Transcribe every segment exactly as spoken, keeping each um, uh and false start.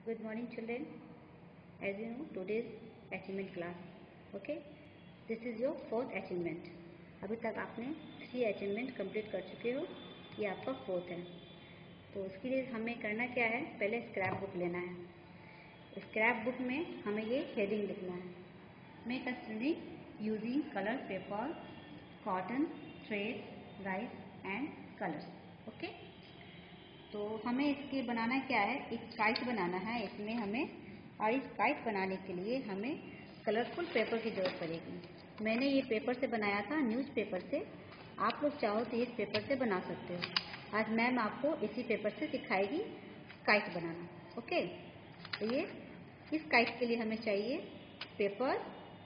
Good morning, children. As you know, today's achievement class. Okay, this is your fourth achievement. अभी तक आपने three achievement complete कर चुके हो, ये आपका फोर्थ है। तो उसके लिए हमें करना क्या है, पहले स्क्रैप बुक लेना है। स्क्रैप बुक में हमें ये हेडिंग लिखना है, make a study using colour paper, cotton, thread, rice and colours. Okay, तो हमें इसके बनाना क्या है, एक काइट बनाना है इसमें हमें, और इस काइट बनाने के लिए हमें कलरफुल पेपर की ज़रूरत पड़ेगी। मैंने ये पेपर से बनाया था, न्यूज़पेपर से। आप लोग चाहो तो इस पेपर से बना सकते हो। आज मैम आपको इसी पेपर से सिखाएगी काइट बनाना। ओके, तो ये इस काइट के लिए हमें चाहिए पेपर,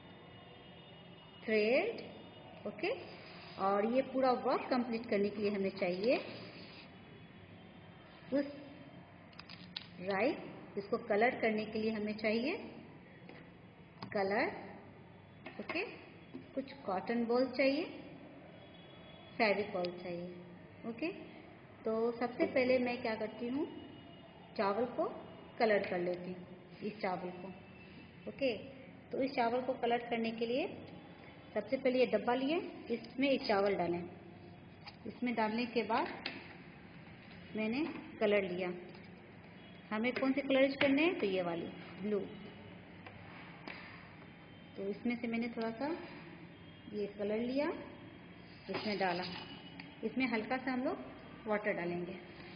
थ्रेड, ओके, और ये पूरा वर्क कंप्लीट करने के लिए हमें चाहिए उस राइट, इसको कलर करने के लिए हमें चाहिए कलर, ओके, कुछ कॉटन बॉल चाहिए, फेविकॉल चाहिए। ओके, तो सबसे पहले मैं क्या करती हूँ, चावल को कलर कर लेती हूँ, इस चावल को। ओके, तो इस चावल को कलर करने के लिए सबसे पहले ये डब्बा लिए, इसमें एक चावल डालें। इसमें डालने के बाद मैंने कलर लिया। हमें कौन से कलर यूज करने हैं, तो ये वाली ब्लू। तो इसमें से मैंने थोड़ा सा ये कलर लिया, इसमें डाला। इसमें हल्का सा हम लोग वाटर डालेंगे,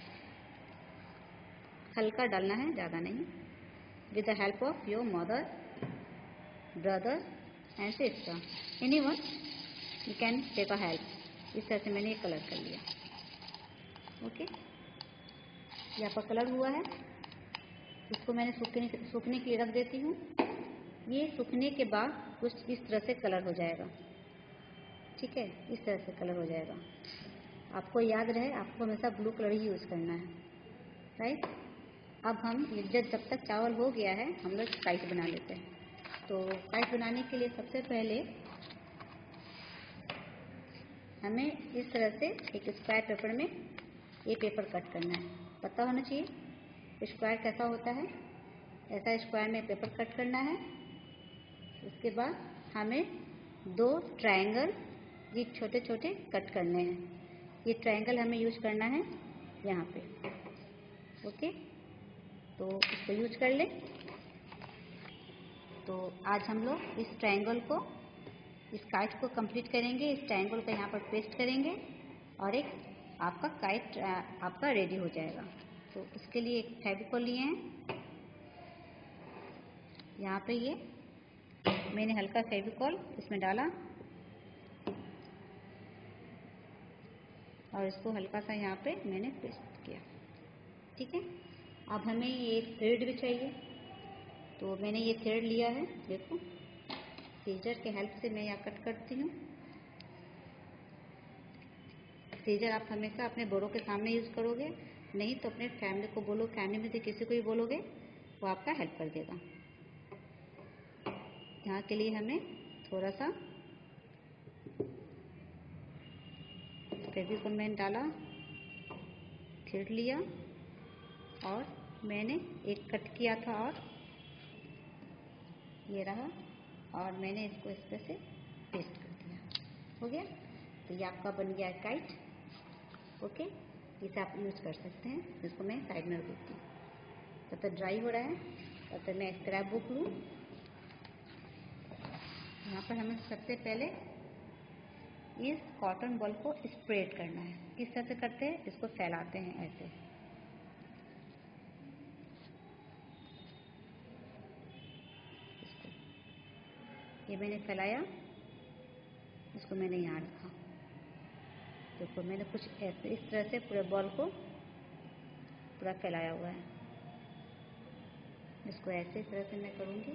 हल्का डालना है, ज़्यादा नहीं। With the help of your mother, brother and sister, any one you can take a help. इस तरह से मैंने ये कलर कर लिया। ओके, ये आपका कलर हुआ है। इसको मैंने सूखने सूखने के लिए रख देती हूँ। ये सूखने के बाद कुछ इस तरह से कलर हो जाएगा। ठीक है, इस तरह से कलर हो जाएगा। आपको याद रहे, आपको हमेशा ब्लू कलर ही यूज़ करना है, राइट। अब हम जब जब तक चावल हो गया है, हम लोग काइट बना लेते हैं। तो काइट बनाने के लिए सबसे पहले हमें इस तरह से एक स्क्वायर पेपर में ये पेपर कट करना है। पता होना चाहिए स्क्वायर कैसा होता है, ऐसा स्क्वायर में पेपर कट करना है। उसके बाद हमें दो ट्रायंगल ये छोटे छोटे कट करने हैं। ये ट्रायंगल हमें यूज करना है यहाँ पे। ओके, तो इसको यूज कर लें। तो आज हम लोग इस ट्रायंगल को, इस काइट को कंप्लीट करेंगे। इस ट्रायंगल को यहाँ पर पेस्ट करेंगे और एक आपका काइट आपका रेडी हो जाएगा। तो इसके लिए एक फेविकॉल लिए हैं। यहाँ पे ये मैंने हल्का फेविकॉल इसमें डाला और इसको हल्का सा यहाँ पे मैंने पेस्ट किया। ठीक है, अब हमें ये थ्रेड भी चाहिए। तो मैंने ये थ्रेड लिया है, देखो सीजर के हेल्प से मैं यहाँ कट करती हूँ। सीजर आप हमेशा अपने बड़ों के सामने यूज़ करोगे, नहीं तो अपने फैमिली को बोलो, फैमिली में से किसी को भी बोलोगे, वो आपका हेल्प कर देगा। यहाँ के लिए हमें थोड़ा सा फेविकॉल मैंने डाला, थ्रेड लिया और मैंने एक कट किया था और ये रहा, और मैंने इसको इस तरह से पेस्ट कर दिया। हो गया, तो ये आपका बन गया काइट। ओके, इसे आप यूज़ कर सकते हैं। इसको मैं साइड में रख देती हूँ। तब तक ड्राई हो रहा है, तब तक मैं स्क्रैप बुक लूँ। यहाँ पर हमें सबसे पहले इस कॉटन बॉल को स्प्रेड करना है। किस तरह से करते हैं, इसको फैलाते हैं ऐसे। ये मैंने फैलाया, इसको मैंने यहाँ रखा। देखो मैंने कुछ ऐसे इस तरह से पूरे बॉल को पूरा फैलाया हुआ है। इसको ऐसे इस तरह से मैं करूँगी।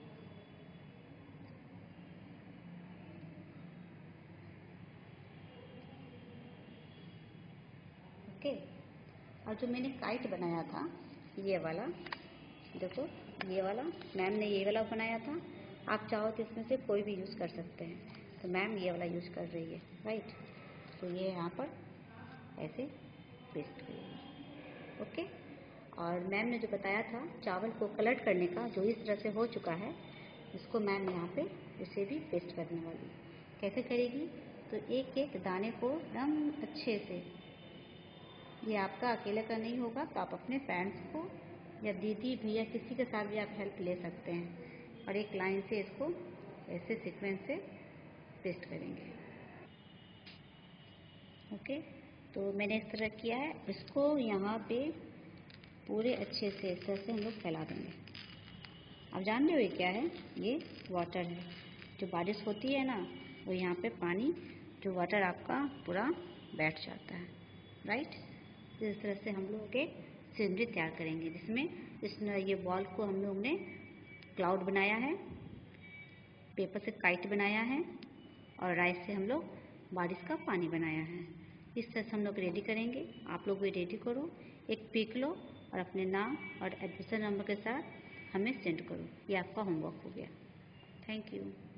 ओके, और जो मैंने काइट बनाया था ये वाला, देखो ये वाला मैम ने ये वाला बनाया था। आप चाहो तो इसमें से कोई भी यूज़ कर सकते हैं। तो मैम ये वाला यूज़ कर रही है, राइट। तो ये यहाँ पर ऐसे पेस्ट करेंगे। ओके, और मैम ने जो बताया था चावल को कलट करने का, जो इस तरह से हो चुका है, इसको मैम यहाँ पे इसे भी पेस्ट करने वाली। कैसे करेगी? तो एक एक दाने को एकदम अच्छे से, ये आपका अकेले का नहीं होगा, तो आप अपने फ्रेंड्स को या दीदी भैया किसी के साथ भी आप हेल्प ले सकते हैं, और एक लाइन से इसको ऐसे सीक्वेंस से पेस्ट करेंगे। ओके, तो मैंने इस तरह किया है। इसको यहाँ पे पूरे अच्छे से इस तरह से हम लोग फैला देंगे। आप जान रहे हो ये क्या है? ये वाटर है। जो बारिश होती है ना, वो यहाँ पे पानी, जो वाटर आपका पूरा बैठ जाता है, राइट। इस तरह से हम लोग एक सीनरी तैयार करेंगे, जिसमें इस ये बॉल को हम लोग ने क्लाउड बनाया है, पेपर से काइट बनाया है, और राइस से हम लोग बारिश का पानी बनाया है। इस तरह से हम लोग रेडी करेंगे। आप लोग भी रेडी करो, एक पिक लो और अपने नाम और एडमिशन नंबर के साथ हमें सेंड करो। ये आपका होमवर्क हो गया। Thank you.